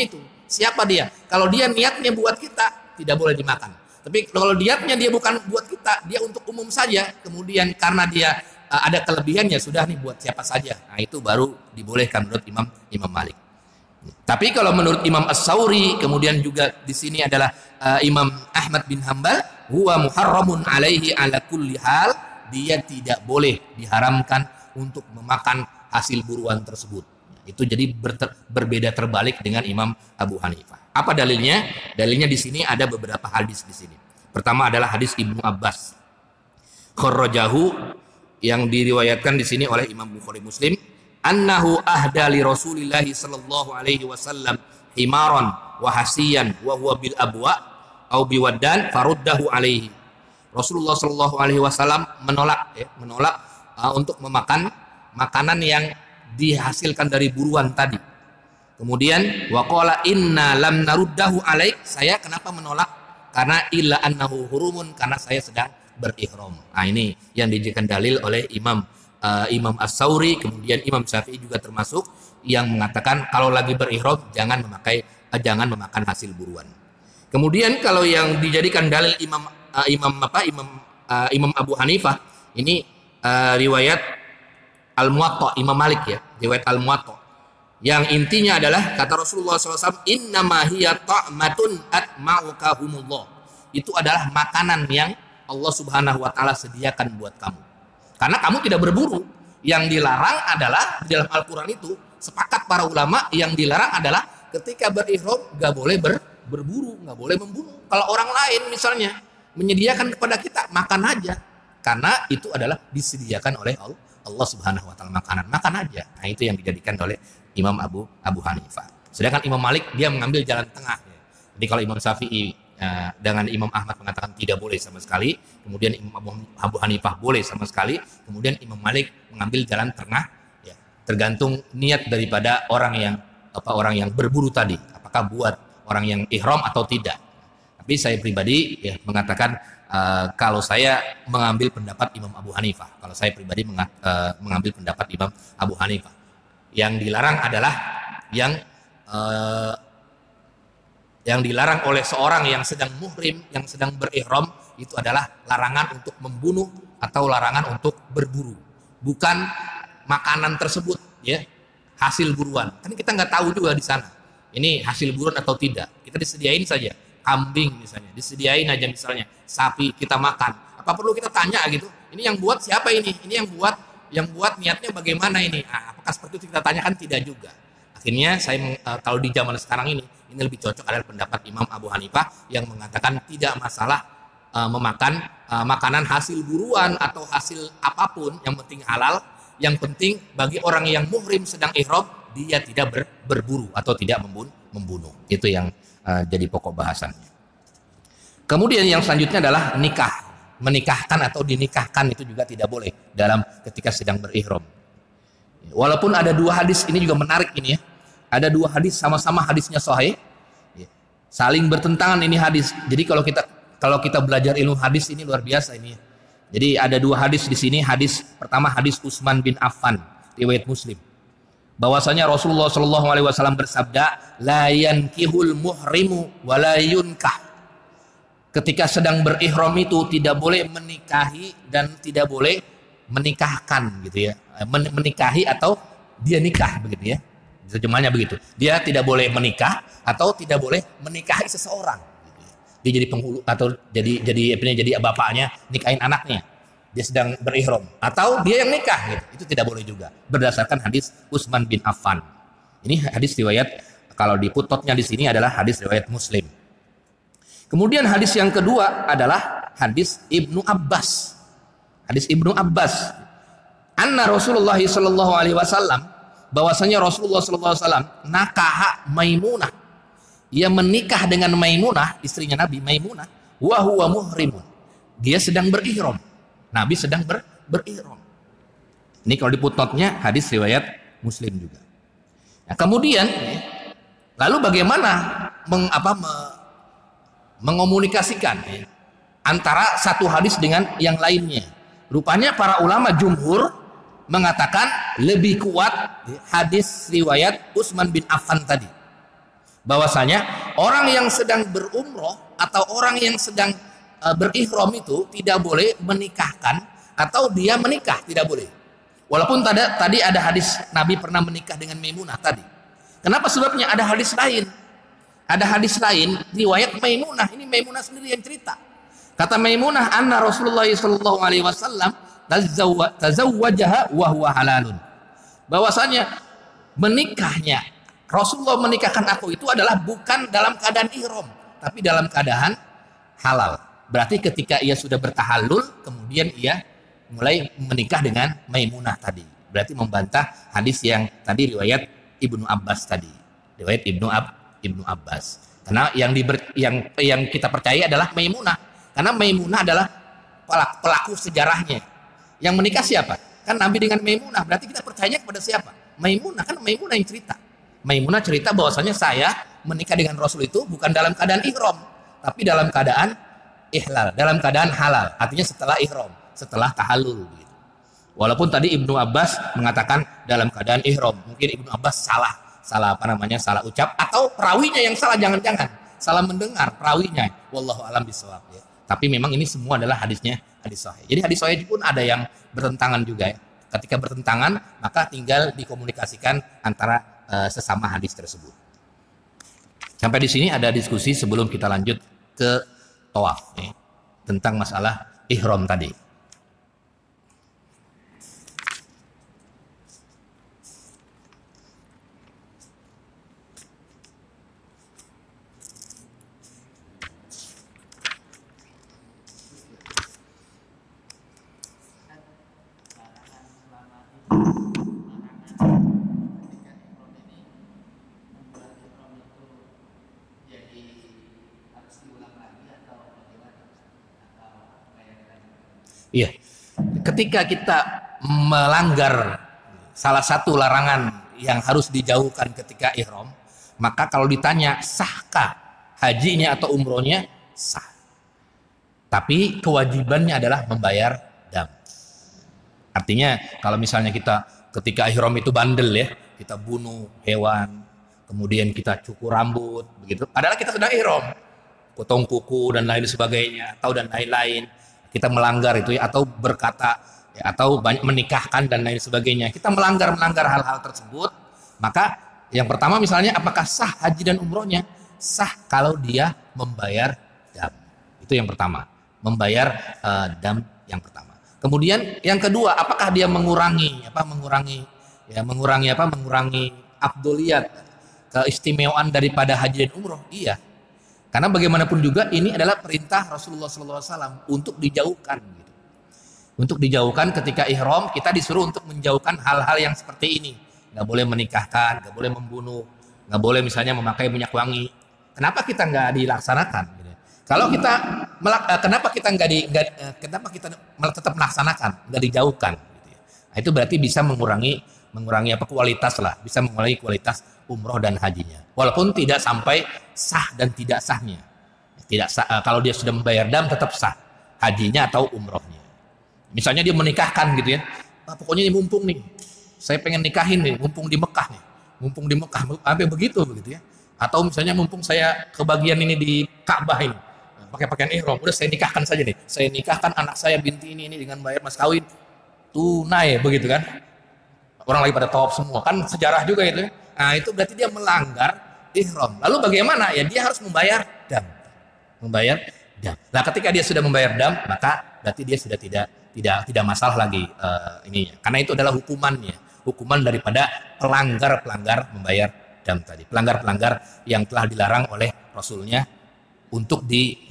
[SPEAKER 1] siapa dia. Kalau dia niatnya buat kita, tidak boleh dimakan. Tapi kalau niatnya dia bukan buat kita, dia untuk umum saja, kemudian karena dia ada kelebihannya, sudah nih buat siapa saja. Nah itu baru dibolehkan menurut Imam Malik. Tapi kalau menurut Imam As-Sauri, kemudian juga di sini adalah Imam Ahmad bin Hambal, huwa muharramun alaihi ala kulli hal, dia tidak boleh diharamkan untuk memakan hasil buruan tersebut. Itu jadi berbeda terbalik dengan Imam Abu Hanifah. Apa dalilnya? Dalilnya di sini ada beberapa hadis di sini. Pertama adalah hadis Ibnu Abbas. Kharrajahu, yang diriwayatkan di sini oleh Imam Bukhari Muslim, annahu ahda li Rasulillah sallallahu alaihi wasallam himaran wa hasiyan wa huwa bil abwa au biwaddan faruddahu alaihi. Rasulullah sallallahu alaihi wasallam menolak untuk memakan makanan yang dihasilkan dari buruan tadi. Kemudian waqala inna lam naruddahu alaik, saya kenapa menolak? Karena illa annahu hurumun, karena saya sedang berihram. Nah ini yang dijadikan dalil oleh Imam As-Sauri, kemudian Imam Syafi'i juga termasuk yang mengatakan kalau lagi berihram jangan memakan hasil buruan. Kemudian kalau yang dijadikan dalil Imam Abu Hanifah ini riwayat Al-Muwatta Imam Malik ya, riwayat Al-Muwatta, yang intinya adalah kata Rasulullah SAW, innama hiya ta'matun atma'ukahumullah, itu adalah makanan yang Allah Subhanahu wa Ta'ala sediakan buat kamu, karena kamu tidak berburu. Yang dilarang adalah di dalam Al-Quran itu sepakat para ulama, yang dilarang adalah ketika berihram gak boleh berburu, gak boleh membunuh. Kalau orang lain misalnya menyediakan kepada kita, makan aja, karena itu adalah disediakan oleh Allah Subhanahu wa Ta'ala, makan aja. Nah itu yang dijadikan oleh Imam Abu Hanifah. Sedangkan Imam Malik dia mengambil jalan tengah. Jadi kalau Imam Syafi'i dengan Imam Ahmad mengatakan tidak boleh sama sekali, kemudian Imam Abu Hanifah boleh sama sekali, kemudian Imam Malik mengambil jalan tengah. Ya, tergantung niat daripada orang yang berburu tadi, apakah buat orang yang ihram atau tidak. Tapi saya pribadi ya mengatakan kalau saya mengambil pendapat Imam Abu Hanifah, kalau saya pribadi mengambil pendapat Imam Abu Hanifah, yang dilarang adalah yang dilarang oleh seorang yang sedang muhrim, yang sedang berihram, itu adalah larangan untuk membunuh atau larangan untuk berburu, bukan makanan tersebut ya, hasil buruan. Kan kita nggak tahu juga di sana ini hasil buruan atau tidak, kita disediain saja. Kambing misalnya, disediain aja misalnya, sapi kita makan. Apa perlu kita tanya gitu? Ini yang buat siapa ini? Ini yang buat niatnya bagaimana ini? Nah, apakah seperti itu kita tanyakan? Tidak juga. Akhirnya saya kalau di zaman sekarang ini lebih cocok adalah pendapat Imam Abu Hanifah yang mengatakan tidak masalah memakan makanan hasil buruan atau hasil apapun, yang penting halal. Yang penting bagi orang yang muhrim sedang ihram, dia tidak berburu atau tidak membunuh. Itu yang jadi pokok bahasannya. Kemudian yang selanjutnya adalah nikah. Menikahkan atau dinikahkan itu juga tidak boleh dalam ketika sedang berihram. Walaupun ada dua hadis, ini juga menarik ini ya. Ada dua hadis sama-sama hadisnya sahih. Saling bertentangan ini hadis. Jadi kalau kita belajar ilmu hadis ini luar biasa ini. Jadi ada dua hadis di sini. Hadis pertama hadis Utsman bin Affan, riwayat Muslim. Bahwasanya Rasulullah Shallallahu Alaihi Wasallam bersabda, la yankihul muhrimu wa la yunkah. Ketika sedang berihram itu tidak boleh menikahi dan tidak boleh menikahkan gitu ya. Menikahi atau dia nikah begitu ya. Terjemahnya begitu. Dia tidak boleh menikah atau tidak boleh menikahi seseorang. Gitu ya. Dia jadi penghulu atau jadi bapaknya nikahin anaknya. Dia sedang berihram atau dia yang nikah gitu. Itu tidak boleh juga berdasarkan hadis Utsman bin Affan. Ini hadis riwayat, kalau di footnote-nya di sini adalah hadis riwayat Muslim. Kemudian hadis yang kedua adalah hadis Ibnu Abbas. Hadis Ibnu Abbas. Anna Rasulullah sallallahu alaihi wasallam, bahwasanya Rasulullah sallallahu alaihi wasallam nakaha Maimunah. Ia menikah dengan Maimunah, istrinya Nabi Maimunah, wa huwa muhrimun. Dia sedang berihram. Nabi sedang berihram. Ini kalau di footnote-nya hadis riwayat Muslim juga. Nah, kemudian lalu bagaimana mengomunikasikan antara satu hadis dengan yang lainnya? Rupanya para ulama jumhur mengatakan lebih kuat hadis riwayat Utsman bin Affan tadi. Bahwasanya orang yang sedang berumroh atau orang yang sedang berihram itu tidak boleh menikahkan atau dia menikah, tidak boleh. Walaupun tadi ada hadis Nabi pernah menikah dengan Maimunah tadi. Kenapa sebabnya? Ada hadis lain. Ada hadis lain riwayat Maimunah. Ini Maimunah sendiri yang cerita. Kata Maimunah, anna Rasulullah sallallahu alaihi wasallam tazawwajaha wa huwa halalun. Bahwasanya menikahnya Rasulullah menikahkan aku itu adalah bukan dalam keadaan ihram, tapi dalam keadaan halal. Berarti ketika ia sudah bertahallul, kemudian ia mulai menikah dengan Maimunah tadi. Berarti membantah hadis yang tadi riwayat Ibnu Abbas tadi. Riwayat Ibnu Abbas. Karena yang kita percaya adalah Maimunah. Karena Maimunah adalah pelaku sejarahnya. Yang menikah siapa? Kan Nabi dengan Maimunah. Berarti kita percaya kepada siapa? Maimunah. Kan Maimunah yang cerita. Maimunah cerita bahwasanya saya menikah dengan Rasul itu bukan dalam keadaan ihram, tapi dalam keadaan ihlal, dalam keadaan halal. Artinya setelah ihram, setelah tahallul gitu. Walaupun tadi Ibnu Abbas mengatakan dalam keadaan ihram, mungkin Ibnu Abbas salah ucap, atau perawinya yang salah, jangan-jangan salah mendengar perawinya. Wallahu alam bisawab ya. Tapi memang ini semua adalah hadis sahih. Jadi hadis sahih pun ada yang bertentangan juga ya. Ketika bertentangan, maka tinggal dikomunikasikan antara sesama hadis tersebut. Sampai di sini ada diskusi sebelum kita lanjut ke tawaf ya, tentang masalah ihram tadi. Iya, ketika kita melanggar salah satu larangan yang harus dijauhkan ketika ihram, maka kalau ditanya sahkah hajinya atau umrohnya, sah. Tapi kewajibannya adalah membayar dam. Artinya kalau misalnya kita ketika ihram itu bandel ya, kita bunuh hewan, kemudian kita cukur rambut, begitu. Padahal kita sedang ihram, potong kuku dan lain sebagainya, atau dan lain-lain. Kita melanggar itu ya, atau berkata ya, atau banyak menikahkan dan lain sebagainya. Kita melanggar hal-hal tersebut, maka yang pertama misalnya apakah sah haji dan umrohnya? Sah kalau dia membayar dam. Itu yang pertama, membayar dam yang pertama. Kemudian yang kedua, apakah dia mengurangi afdoliyat, keistimewaan daripada haji dan umroh? Iya. Karena bagaimanapun juga ini adalah perintah Rasulullah SAW untuk dijauhkan. Gitu. Untuk dijauhkan ketika ihram, kita disuruh untuk menjauhkan hal-hal yang seperti ini. Nggak boleh menikahkan, nggak boleh membunuh, nggak boleh misalnya memakai minyak wangi. Kenapa kita nggak dilaksanakan? Gitu. Kalau kita, kenapa kita tetap melaksanakan, nggak dijauhkan? Gitu ya. Nah, itu berarti bisa mengurangi kualitas lah, bisa mengurangi kualitas umroh dan hajinya. Walaupun tidak sampai sah dan tidak sahnya. Kalau dia sudah membayar dam tetap sah hajinya atau umrohnya. Misalnya dia menikahkan gitu ya. Pokoknya ini mumpung nih, saya pengen nikahin nih, mumpung di Mekah, sampai begitu ya. Atau misalnya mumpung saya kebagian ini di Ka'bah ini, pakai pakaian ihram, udah saya nikahkan saja nih. Saya nikahkan anak saya binti ini dengan bayar mas kawin tunai begitu kan. Orang lagi pada tawaf semua, kan sejarah juga itu. Nah, itu berarti dia melanggar ihram. Lalu bagaimana? Ya dia harus membayar dam. Nah, ketika dia sudah membayar dam, maka berarti dia sudah tidak masalah lagi ininya. Karena itu adalah hukuman daripada pelanggar membayar dam tadi. Pelanggar yang telah dilarang oleh Rasulnya untuk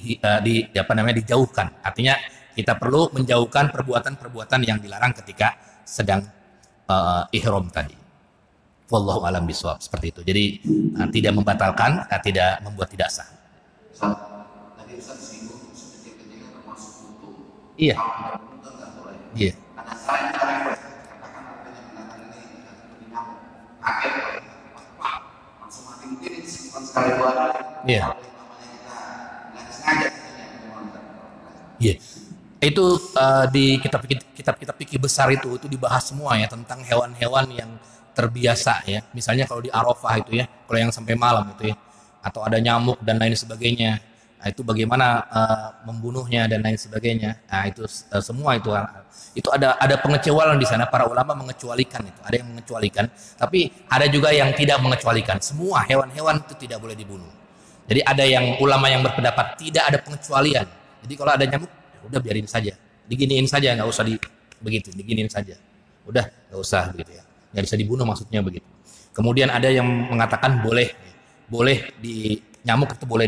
[SPEAKER 1] dijauhkan. Artinya kita perlu menjauhkan perbuatan-perbuatan yang dilarang ketika sedang ihram tadi. Wallahu alam bisawab, seperti itu. Jadi tidak membatalkan, tidak membuat tidak sah.
[SPEAKER 2] Tadi Ustaz singgung kecil-kecilnya termasuk butuh.
[SPEAKER 1] Iya. Iya.
[SPEAKER 2] Karena saya katakan artinya mendatang ini seperti nyamuk, kaget, langsung mati mungkin simpan sekali dua kali.
[SPEAKER 1] Iya.
[SPEAKER 2] Namanya kita nggak sengaja.
[SPEAKER 1] Iya. Itu di kitab-kitab fikih besar itu dibahas semua ya tentang hewan-hewan yang terbiasa ya. Misalnya kalau di Arafah itu ya, kalau yang sampai malam itu ya, atau ada nyamuk dan lain sebagainya. Nah, itu bagaimana membunuhnya dan lain sebagainya. Nah, itu semua itu ada pengecualian di sana. Para ulama mengecualikan itu. Ada yang mengecualikan, tapi ada juga yang tidak mengecualikan. Semua hewan-hewan itu tidak boleh dibunuh. Jadi ada yang ulama yang berpendapat tidak ada pengecualian. Jadi kalau ada nyamuk, ya udah biarin saja, diginiin saja, nggak usah begitu, diginiin saja. Udah nggak usah begitu ya. Nggak bisa dibunuh maksudnya begitu. Kemudian ada yang mengatakan boleh nyamuk itu boleh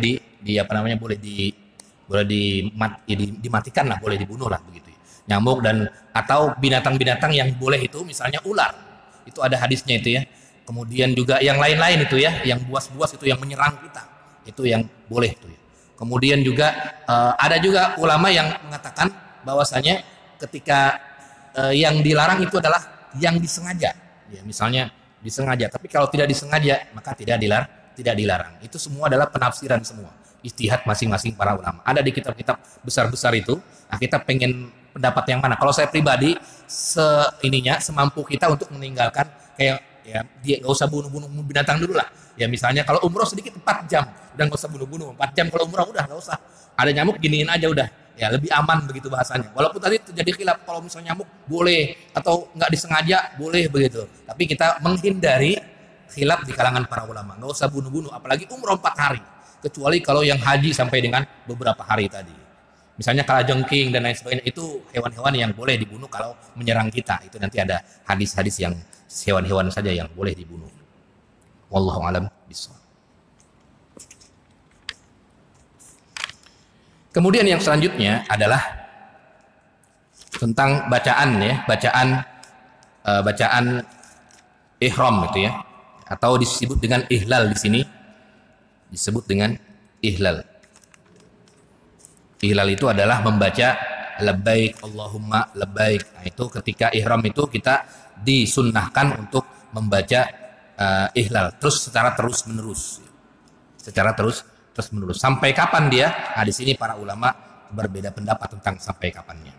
[SPEAKER 1] dimatikan lah, boleh dibunuh lah begitu. Nyamuk atau binatang-binatang yang boleh itu misalnya ular. Itu ada hadisnya itu ya. Kemudian juga yang lain-lain itu ya, yang buas-buas itu yang menyerang kita. Itu yang boleh itu ya. Kemudian juga ada juga ulama yang mengatakan bahwasanya ketika yang dilarang itu adalah yang disengaja. Ya, misalnya disengaja, tapi kalau tidak disengaja maka tidak dilarang. Itu semua adalah penafsiran semua, ijtihad masing-masing para ulama. Ada di kitab-kitab besar-besar itu. Nah, kita pengen pendapat yang mana? Kalau saya pribadi semampu kita untuk meninggalkan kayak ya dia nggak usah bunuh-bunuh binatang dulu lah. Ya misalnya kalau umroh sedikit 4 jam, udah nggak usah bunuh-bunuh. 4 jam kalau umroh udah nggak usah. Ada nyamuk giniin aja udah. Ya lebih aman begitu bahasanya. Walaupun tadi terjadi khilaf kalau misalnya nyamuk boleh atau nggak disengaja boleh begitu. Tapi kita menghindari khilaf di kalangan para ulama. Nggak usah bunuh-bunuh, apalagi umroh 4 hari. Kecuali kalau yang haji sampai dengan beberapa hari tadi. Misalnya kalajengking dan lain sebagainya, itu hewan-hewan yang boleh dibunuh kalau menyerang kita. Itu nanti ada hadis-hadis yang hewan-hewan saja yang boleh dibunuh. Wallahu a'lam bishawab. Kemudian yang selanjutnya adalah tentang bacaan ihram itu ya, atau disebut dengan ihlal di sini. Disebut dengan ihlal. Ihlal itu adalah membaca labbaik Allahumma labbaik. Nah, itu ketika ihram itu kita disunnahkan untuk membaca ihlal secara terus-menerus. Sampai kapan dia? Nah, di sini para ulama berbeda pendapat tentang sampai kapannya.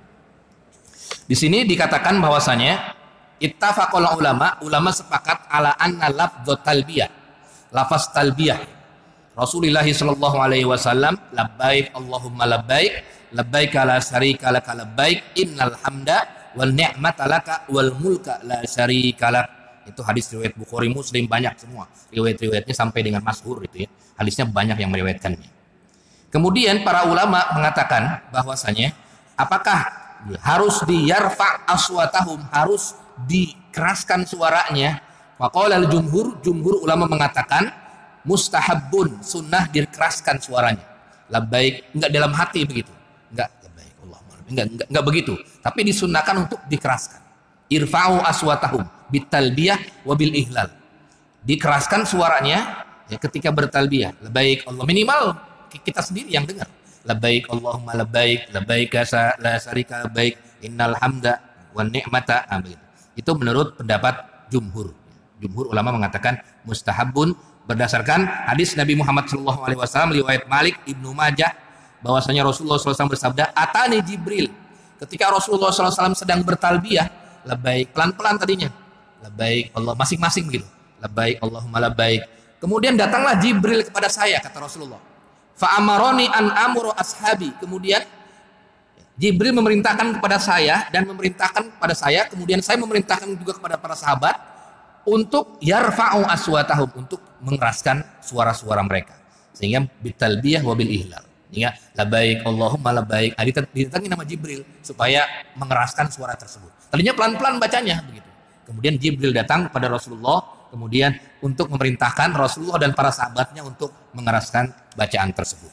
[SPEAKER 1] Di sini dikatakan bahwasanya ittafaqul ulama sepakat ala anna lafdz talbiyah. Lafaz talbiyah. Rasulullah sallallahu alaihi wasallam labbaik Allahumma labbaik la syarika laka labbaik innal hamda wal ni'mata laka wal mulka la syarika lak. Itu hadis riwayat Bukhari, Muslim, banyak semua riwayat-riwayatnya sampai dengan masyhur itu ya. Hadisnya banyak yang meriwayatkannya. Kemudian para ulama mengatakan bahwasanya apakah harus diyarfa aswatahum, harus dikeraskan suaranya? Faqala jumhur ulama mengatakan mustahabbun, sunnah dikeraskan suaranya. Labbaik, enggak dalam hati begitu. Enggak labbaik Allahumma enggak begitu, tapi disunnahkan untuk dikeraskan. Irfa'u aswatahum bitalbiyah wa bil ihlal. Dikeraskan suaranya ya ketika bertalbiyah. Labbaik Allah, minimal kita sendiri yang dengar. Labbaik Allahumma labbaik la syarika labbaik innal hamda wan ni'mata. Itu menurut pendapat jumhur. Jumhur ulama mengatakan mustahabun berdasarkan hadis Nabi Muhammad SAW riwayat Malik Ibnu Majah bahwasanya Rasulullah SAW bersabda, atani Jibril. Ketika Rasulullah SAW sedang bertalbiyah, labbaik pelan-pelan tadinya, labbaik Allah masing-masing begitu, labbaik Allahumma labbaik. Kemudian datanglah Jibril kepada saya, kata Rasulullah. Fa amaroni an amuru ashabi. Kemudian Jibril memerintahkan kepada saya dan memerintahkan kepada saya. Kemudian saya memerintahkan juga kepada para sahabat untuk yarfa'u aswatahum, untuk mengeraskan suara-suara mereka. Sehingga bitalbiyah wabil ihlal. Sehingga labbaik Allahumma labbaik. Didatangi nama Jibril supaya mengeraskan suara tersebut. Tadinya pelan-pelan bacanya begitu. Kemudian Jibril datang kepada Rasulullah, kemudian untuk memerintahkan Rasulullah dan para sahabatnya untuk mengeraskan bacaan tersebut.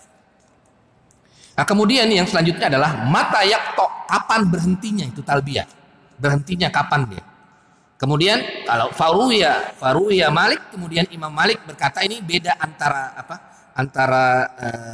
[SPEAKER 1] Nah, kemudian yang selanjutnya adalah mata yakto, kapan berhentinya itu talbiyah. Berhentinya kapan dia? Kemudian kalau Faruya Malik, kemudian Imam Malik berkata ini beda antara apa? Antara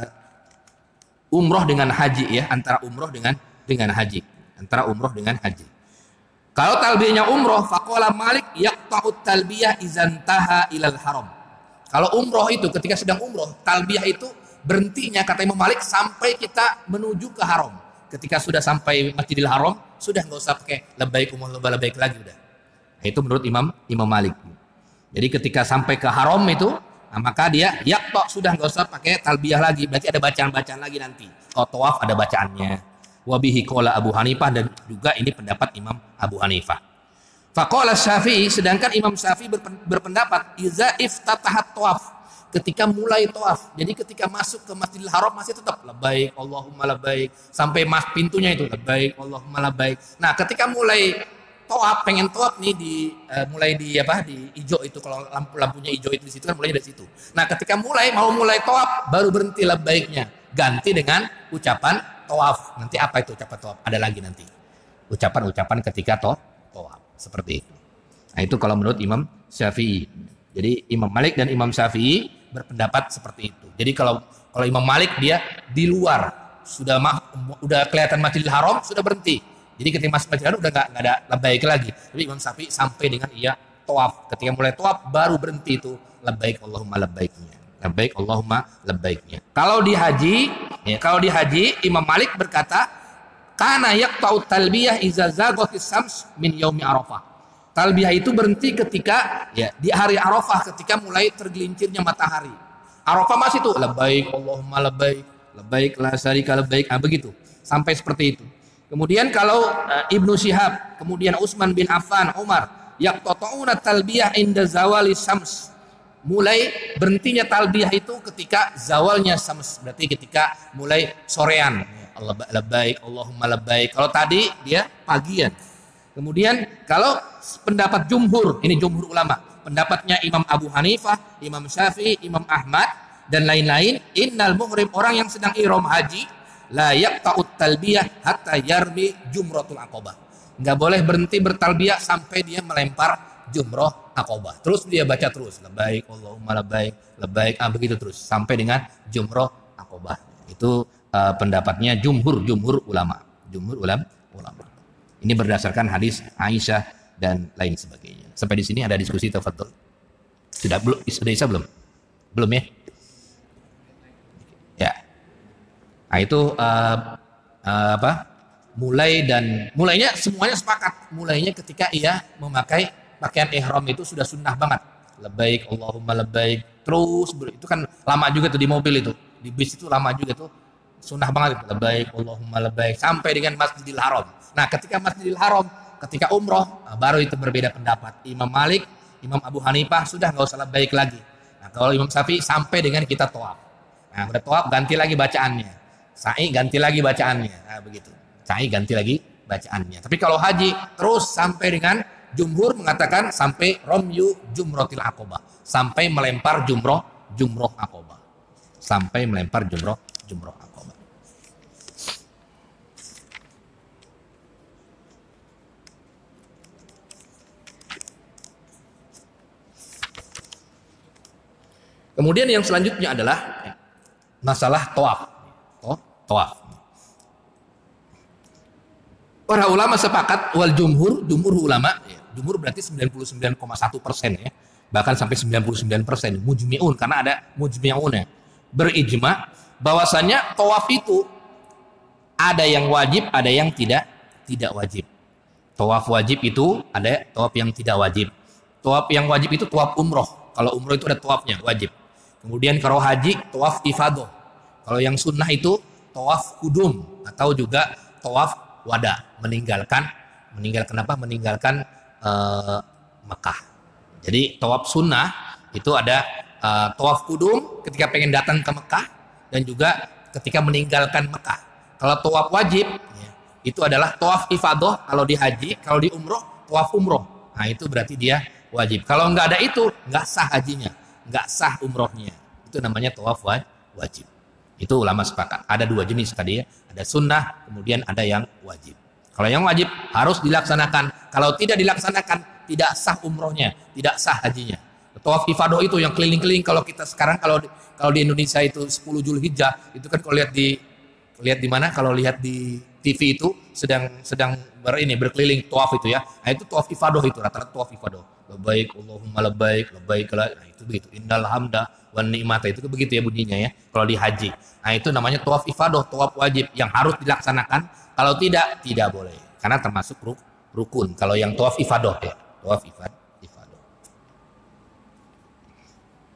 [SPEAKER 1] umroh dengan haji ya, antara umroh dengan haji, antara umroh dengan haji. Kalau talbiyahnya umroh, faqala Malik yaqta'ut talbiyah izantaha ilal haram. Kalau umroh itu ketika sedang umroh, talbiyah itu berhentinya kata Imam Malik sampai kita menuju ke haram. Ketika sudah sampai Masjidil Haram, sudah nggak usah pakai labbaik Allahumma labbaik lagi udah. Itu menurut Imam Malik. Jadi ketika sampai ke haram itu Nah, maka dia yakto, sudah nggak usah pakai talbiyah lagi. Berarti ada bacaan-bacaan lagi nanti. Kalau tawaf ada bacaannya. Wabihi qala Abu Hanifah, dan juga ini pendapat Imam Abu Hanifah. Faqala Syafi'i, sedangkan Imam Syafi'i berpendapat iza iftatahat tawaf, ketika mulai tawaf. Jadi ketika masuk ke Masjidil Haram masih tetap labbaik Allahumma labbaik, sampai pintunya itu labbaik Allahumma labbaik. Nah, ketika mulai tawaf, pengen tawaf nih mulai di hijau itu, kalau lampunya hijau itu di situ kan mulai dari situ. Nah, ketika mau mulai tawaf baru berhenti labbaiknya, ganti dengan ucapan tawaf. Nanti apa itu ucapan tawaf? Ada lagi nanti. Ucapan-ucapan ketika tawaf. Seperti itu. Nah, itu kalau menurut Imam Syafi'i. Jadi Imam Malik dan Imam Syafi'i berpendapat seperti itu. Jadi kalau Imam Malik dia di luar udah kelihatan Masjidil Haram sudah berhenti. Jadi ketika masuk Masjidil Haram udah nggak ada labbaik lagi. Tapi Imam Syafi'i sampai dengan tawaf. Ketika mulai tawaf baru berhenti itu labbaik Allahumma labbaiknya. Labbaik Allahumma labbaiknya. Kalau di haji Imam Malik berkata kana yaqta'u talbiyah iza zaghatis syams min yaumi Arafah. Talbiyah itu berhenti ketika di hari Arafah, ketika mulai tergelincirnya matahari. Arafah masih itu labbaik Allahumma labbaik, labbaik la syarika labbaik, begitu. Sampai seperti itu. Kemudian kalau Ibnu Syihab, kemudian Utsman bin Affan, Umar, yaqta'una talbiyah inda zawali syams. Mulai berhentinya talbiyah itu ketika zawalnya syams, berarti ketika mulai sorean. Labbaik Allahumma labbaik. Kalau tadi dia pagian. Kemudian kalau pendapat jumhur, ini jumhur ulama, pendapatnya Imam Abu Hanifah, Imam Syafi'i, Imam Ahmad dan lain-lain, innal muhrim, orang yang sedang ihram haji, la yaqta'ut talbiyah hatta yarmi jumratul aqabah. Enggak boleh berhenti bertalbiyah sampai dia melempar jumrah aqabah. Terus dia baca terus labbaik Allahumma labbaik, labbaik, begitu terus sampai dengan jumrah aqabah. Itu pendapatnya jumhur ulama. Ini berdasarkan hadis Aisyah dan lain sebagainya. Sampai di sini ada diskusi, tafadhol. Sudah Isa belum? Belum ya? Ya. Nah, itu mulainya semuanya sepakat. Mulainya ketika ia memakai pakaian ihram itu sudah sunnah banget. Labbaik Allahumma labbaik. Terus itu kan lama juga tuh di mobil itu. Di bis itu lama juga tuh. Sunnah banget itu. Labbaik Allahumma labbaik sampai dengan Masjidil Haram. Nah, ketika Masjidil Haram, ketika umroh, baru itu berbeda pendapat. Imam Malik, Imam Abu Hanifah sudah nggak usah labbaik lagi. Nah, kalau Imam Syafi'i sampai dengan kita tawaf. Nah, udah tawaf ganti lagi bacaannya. Sa'i ganti lagi bacaannya. Nah, begitu. Sa'i ganti lagi bacaannya. Tapi kalau haji terus sampai dengan jumhur mengatakan sampai romyu jumrotil aqabah, sampai melempar jumroh aqabah, sampai melempar jumroh aqabah. Kemudian yang selanjutnya adalah masalah tawaf. Tawaf. Para ulama sepakat, wal jumhur ulama, jumhur berarti 99,1% ya, bahkan sampai 99%, mujmi'un, karena ada mujmi'un ya, berijma bahwasanya tawaf itu ada yang wajib, ada yang tidak wajib. Tawaf wajib itu ada, tawaf yang tidak wajib. Tawaf yang wajib itu tawaf umroh. Kalau umroh itu ada tawafnya wajib. Kemudian kalau haji tawaf ifadah. Kalau yang sunnah itu tawaf kudum atau juga tawaf wada, meninggalkan apa? Meninggalkan Mekah. Jadi tawaf sunnah itu ada tawaf kudum ketika pengen datang ke Mekah dan juga ketika meninggalkan Mekah. Kalau tawaf wajib itu adalah tawaf ifadah kalau di haji, kalau di umroh tawaf umroh. Nah, itu berarti dia wajib. Kalau nggak ada itu nggak sah hajinya, nggak sah umrohnya. Itu namanya tawaf wajib. Itu ulama sepakat. Ada dua jenis tadi ya, ada sunnah, kemudian ada yang wajib. Kalau yang wajib harus dilaksanakan. Kalau tidak dilaksanakan, tidak sah umrohnya, tidak sah hajinya. Tawaf ifadah itu yang keliling-keliling. Kalau kita sekarang kalau di Indonesia itu 10 Zulhijjah, itu kan kalau lihat di mana? Kalau lihat di TV itu sedang berkeliling tawaf itu ya. Nah, itu tawaf ifadah itu, rata-rata tawaf ifadah. Labbaik Allahumma labbaik, labbaik la. Nah, itu begitu. Innal hamda wan ni'mata, itu begitu ya bunyinya ya. Kalau di haji. Nah, itu namanya tawaf ifadah, tawaf wajib yang harus dilaksanakan. Kalau tidak boleh. Karena termasuk rukun. Kalau yang tawaf ifadah ya, tawaf ifadah.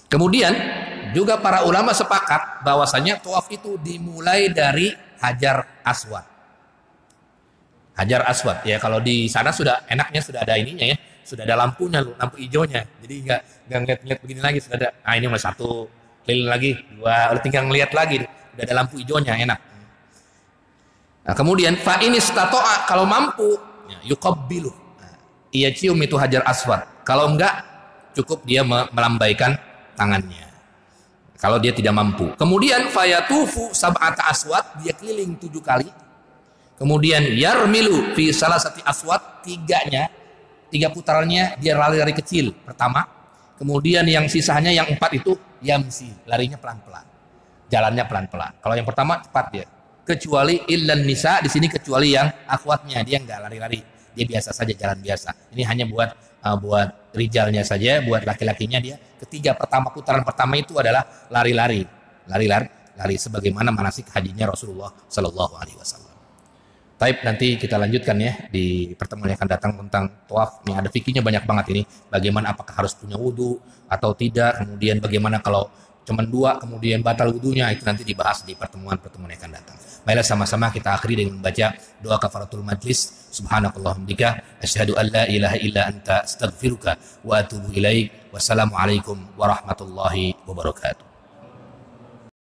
[SPEAKER 1] Kemudian juga para ulama sepakat bahwasanya tawaf itu dimulai dari Hajar Aswad. Hajar Aswad ya, kalau di sana sudah enaknya sudah ada ininya ya, sudah ada lampunya, lampu hijaunya. Jadi nggak ngeliat begini lagi, sudah ada. Ah, ini mulai satu, keliling lagi, dua, udah tinggal ngeliat lagi, udah ada lampu hijaunya, enak. Nah, kemudian fa in istata'a, kalau mampu ya, yuqabbilu. Nah, ia cium itu Hajar Aswad. Kalau enggak, cukup dia melambaikan tangannya. Kalau dia tidak mampu. Kemudian fayatufu sab'ata aswad, dia keliling 7 kali. Kemudian yarmilu fi salasati aswad, 3 putarannya dia lari-lari kecil pertama. Kemudian yang sisanya yang 4 itu yamsi, larinya pelan-pelan. Jalannya pelan-pelan. Kalau yang pertama cepat dia. Kecuali illan nisa, di sini kecuali yang akhwatnya, dia enggak lari-lari. Dia biasa saja, jalan biasa. Ini hanya buat rijalnya saja, buat laki-lakinya dia putaran pertama itu adalah lari sebagaimana manasik hajinya Rasulullah Shallallahu Alaihi Wasallam. Taib, nanti kita lanjutkan ya di pertemuan yang akan datang tentang tawaf. Ini ada fikihnya banyak banget ini. Bagaimana, apakah harus punya wudu atau tidak? Kemudian bagaimana kalau cuma 2 kemudian batal wudunya, itu nanti dibahas di pertemuan-pertemuan yang akan datang. Baiklah, sama-sama kita akhiri dengan membaca doa kafaratul majlis. Subhanakallahumma bika asyhadu an la ilaha illa anta astaghfiruka wa atubu ilaik. Wassalamualaikum warahmatullahi wabarakatuh.